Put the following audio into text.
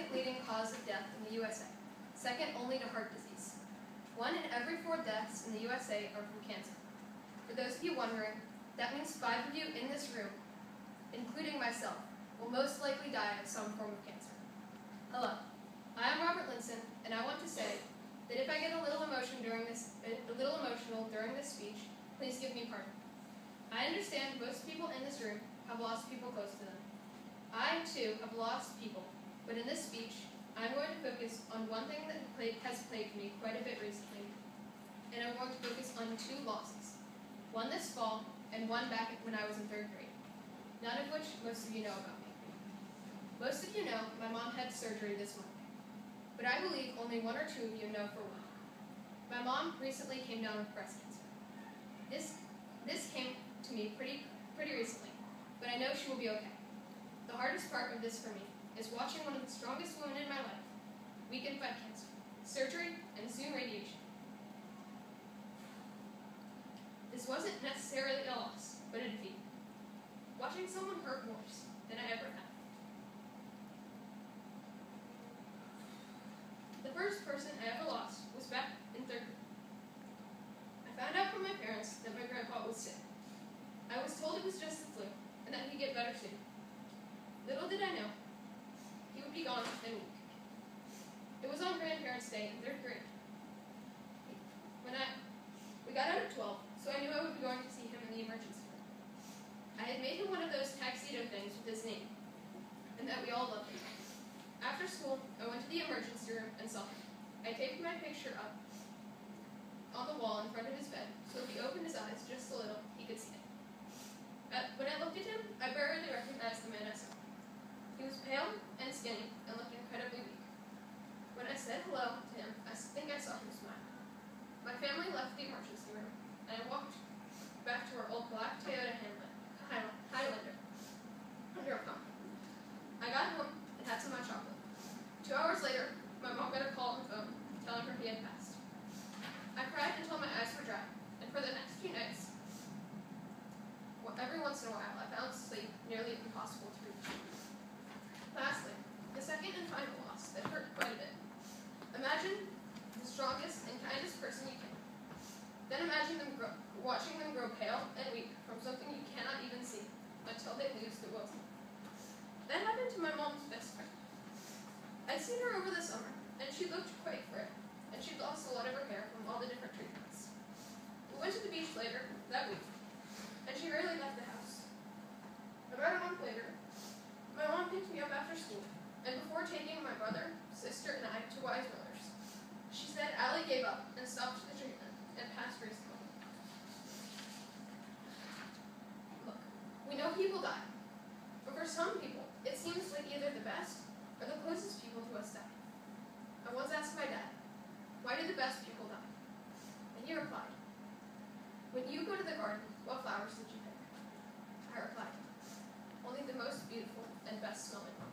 second leading cause of death in the USA, second only to heart disease. 1 in every 4 deaths in the USA are from cancer. For those of you wondering, that means 5 of you in this room, including myself, will most likely die of some form of cancer. Hello, I am Robert Linson, and I want to say that if I get a little emotional during this speech, please give me pardon. I understand most people in this room have lost people close to them. I, too, have lost people, but in this speech, I'm going to focus on one thing that has plagued me quite a bit recently, and I'm going to focus on 2 losses, one this fall and one back when I was in 3rd grade, none of which most of you know about me. Most of you know my mom had surgery this month, but I believe only 1 or 2 of you know for one. My mom recently came down with breast cancer. This came to me pretty recently, but I know she will be okay. The hardest part of this for me is watching one of the strongest women in my life weaken by cancer, surgery, and soon radiation. This wasn't necessarily a loss, but a defeat. Watching someone hurt worse than I ever have. The first person I ever lost was back in 3rd grade. I found out from my parents that my grandpa was sick. I was told it was just the flu, and that he'd get better soon. Little did I know, he would be gone in a week. It was on Grandparents' Day in 3rd grade. We got out at 12, so I knew I would be going to see him in the emergency room. I had made him one of those tuxedo things with his name, and that we all loved him. After school, I went to the emergency room and saw him. I taped my picture up on the wall in front of his bed, so if he opened his eyes just a little, he could see it. When I looked at him, I barely recognized the man I saw. He was pale and skinny and looked incredibly weak. When I said hello to him, I think I saw him smile. My family left the emergency room, and I walked back to our old black Toyota Highlander under a pump. I got home and had some hot chocolate. 2 hours later, my mom got a call on the phone telling her he had passed. I cried until my eyes were dry, and for the next few nights, every once in a while, I found sleep nearly impossible to reach. Lastly, the second and final loss that hurt quite a bit. Imagine the strongest and kindest person you can. Then imagine watching them grow pale and weak from something you cannot even see until they lose the will. That happened to my mom's best friend. I'd seen her over the summer, and she looked quite frail, and she'd lost a lot of her hair from all the different treatments. We went to the beach later that week, and she rarely left the house. About a month later, my mom picked me up after school, and before taking my brother, sister, and I to Wise Millers, she said Allie gave up and stopped the treatment and passed recently. Look, we know people die, but for some people, it seems like either the best or the closest people to us die. I once asked my dad, why do the best people die? And he replied, when you go to the garden, what flowers did you pick? I replied, only the most beautiful and best smelling ones.